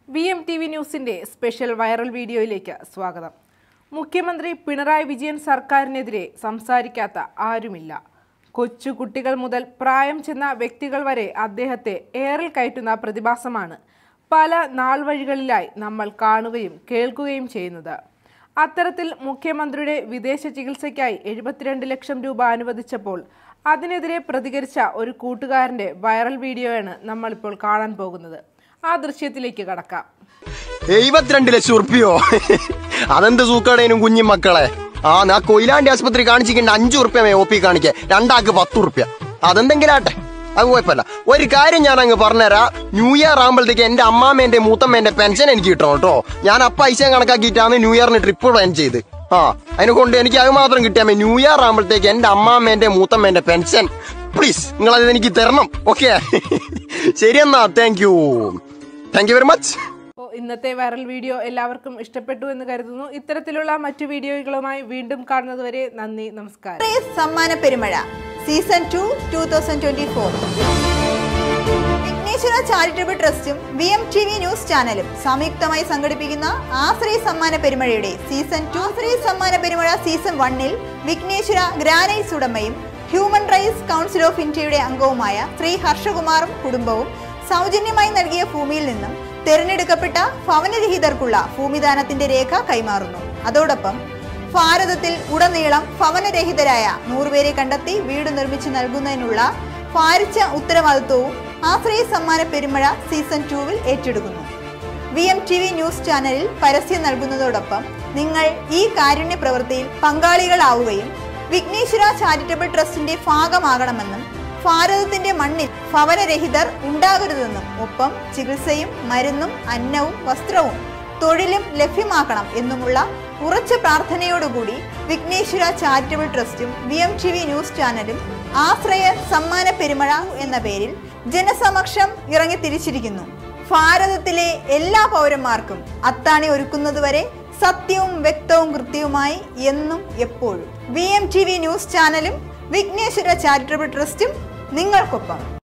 VMTV ന്യൂസിന്റെ special viral വീഡിയോയിലേക്ക് സ്വാഗതം. മുഖ്യമന്ത്രി പിണറായി വിജയൻ സർക്കാരിനെതിരെ സംസാരിക്കാത്ത ആരുമില്ല. കൊച്ചു കുട്ടികൾ മുതൽ പ്രായം ചെന്ന വ്യക്തികൾ വരെ അദ്ദേഹത്തെ ഏറിൽ കയറ്റുന്ന പ്രതിഭാസമാണ് പല നാൾവഴികളിലായി നമ്മൾ കാണുകയും കേൾക്കുകയും ചെയ്യുന്നത്. അത്തരത്തിൽ മുഖ്യമന്ത്രിയുടെ വിദേശ ചികിത്സയ്ക്കായി 72 ലക്ഷം രൂപ അനുവദിച്ചപ്പോൾ അതിനെതിരെ പ്രതികരിച്ച ഒരു കൂട്ടുകാരന്റെ വൈറൽ വീഡിയോയാണ് നമ്മളിപ്പോൾ കാണാൻ പോകുന്നത്. ആ ദൃശ്യത്തിലേക്ക് കടക്കാം. 72 ലക്ഷം ഉറുപ്പിയോ? അതെന്ത് സൂക്കടേനും കുഞ്ഞു മക്കളെ. ഞാൻ കൊയിലാണ്ടി ആശുപത്രി കാണിച്ചിട്ടുണ്ട് 5 ഉറുപ്പ്യ OP കാണിക്കേ, 2 ആൾക്ക് 10 ഉറുപ്പ്യ. അതെന്തെങ്കിലും ആട്ടെ, അത് കുഴപ്പമില്ല. ഒരു കാര്യം ഞാൻ അങ്ങ് പറഞ്ഞുതരാം. ന്യൂ ഇയർ ആകുമ്പോഴത്തേക്ക് എന്റെ അമ്മാമ്മേന്റെ മൂത്തമ്മേന്റെ പെൻഷൻ എനിക്ക് കിട്ടണം കേട്ടോ. ഞാൻ പൈസ കണക്കാക്കിയിട്ടാണ് ന്യൂ ഇയറിന് ട്രിപ്പ് പ്ലാൻ ചെയ്ത്. അതിനെ കൊണ്ട് എനിക്ക് അത് മാത്രം കിട്ടിയാൽ മതി. ന്യൂ ഇയർ ആകുമ്പോഴത്തേക്ക് എന്റെ അമ്മാമ്മേന്റെ മൂത്തമ്മേന്റെ പെൻഷൻ പ്ലീസ് നിങ്ങൾ അത് എനിക്ക് തരണം. ഓക്കെ, ശരിയെന്നാ. Thank you very much. ഇന്നത്തെ വൈറൽ വീഡിയോ എല്ലാവർക്കും ഇഷ്ടപ്പെട്ടു എന്ന് കരുതുന്നു. ഇത്തരത്തിലുള്ള മറ്റു വീഡിയോകളുമായി വീണ്ടും കാണുന്നതുവരെ നന്ദി, നമസ്കാരം. സമ്മാന പെരുമഴ സീസൺ 2 2024 വിഘ്നേശ്വര ചാരിറ്റബിൾ ട്രസ്റ്റും VMTV ന്യൂസ് ചാനലും സംയുക്തമായി സംഘടിപ്പിക്കുന്ന ആശ്രയ സമ്മാന പെരുമഴയുടെ സീസൺ 2. ആശ്രയ സമ്മാന പെരുമഴ സീസൺ 1-ൽ വിഘ്നേശ്വര ഗ്രാനൈറ്റ്സ് ഉടമയും ഹ്യൂമൻ റൈറ്റ്സ് കൗൺസിൽ ഓഫ് ഇന്ത്യയുടെ അംഗവുമായ ശ്രീ ഹർഷകുമാറും കുടുംബവും സൗജന്യമായി നൽകിയ ഭൂമിയിൽ നിന്നും തെരഞ്ഞെടുക്കപ്പെട്ട ഭവനരഹിതർക്കുള്ള ഭൂമിദാനത്തിന്റെ രേഖ കൈമാറുന്നു. അതോടൊപ്പം ഭാരതത്തിൽ ഉടനീളം ഭവനരഹിതരായ 100 പേരെ കണ്ടെത്തി വീട് നിർമ്മിച്ചു നൽകുന്നതിനുള്ള ഭാരിച്ച ഉത്തരവാദിത്വവും ആശ്രയ സമ്മാന പെരുമഴ സീസൺ 2-ൽ ഏറ്റെടുക്കുന്നു. VMTV ന്യൂസ് ചാനലിൽ പരസ്യം നൽകുന്നതോടൊപ്പം നിങ്ങൾ ഈ കാരുണ്യ പ്രവൃത്തിയിൽ പങ്കാളികളാവുകയും വിഘ്നേശ്വര ചാരിറ്റബിൾ ട്രസ്റ്റിന്റെ ഭാഗമാകണമെന്നും ഭാരതത്തിന്റെ മണ്ണിൽ ഭവനരഹിതർ ഉണ്ടാകരുതെന്നും ഒപ്പം ചികിത്സയും മരുന്നും അന്നവും വസ്ത്രവും തൊഴിലും ലഭ്യമാക്കണം എന്നുമുള്ള ഉറച്ച പ്രാർത്ഥനയോടുകൂടി വിഘ്നേശ്വര ചാരിറ്റബിൾ ട്രസ്റ്റും VMTV ന്യൂസ് ചാനലും ആശ്രയ സമ്മാന പെരുമഴ എന്ന പേരിൽ ജനസമക്ഷം ഇറങ്ങി തിരിച്ചിരിക്കുന്നു. ഭാരതത്തിലെ എല്ലാ പൗരന്മാർക്കും അത്താണി ഒരുക്കുന്നതുവരെ സത്യവും വ്യക്തവും കൃത്യവുമായി എന്നും എപ്പോഴും VMTV ന്യൂസ് ചാനലും വിഘ്നേശ്വര ചാരിറ്റബിൾ ട്രസ്റ്റും നിങ്ങൾക്കൊപ്പം.